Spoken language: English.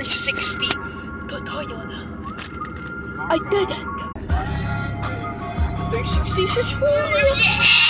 360. Totoo yun. I did it! 360 switch.